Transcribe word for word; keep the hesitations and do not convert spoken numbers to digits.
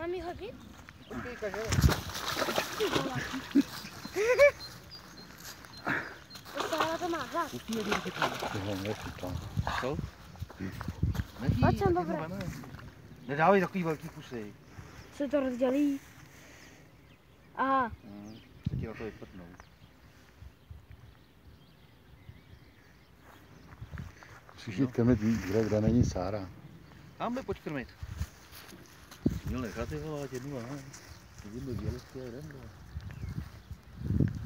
Mám ji hodit? Počkej, kaže. Dostala to má hlad. Pustí je díky tam. Tohle nechytá. Co? Pojď sem, dobré. Nedávej takový velký kusy. Se to rozdělí. Aha. Hmm, se ti na to vyprdnou. Musíš jít krmit, kde, kde není Sára. Tamhle pojď krmit. Měl nechat ty vole, jednu, ne? Jednu dělistě, jeden, dva.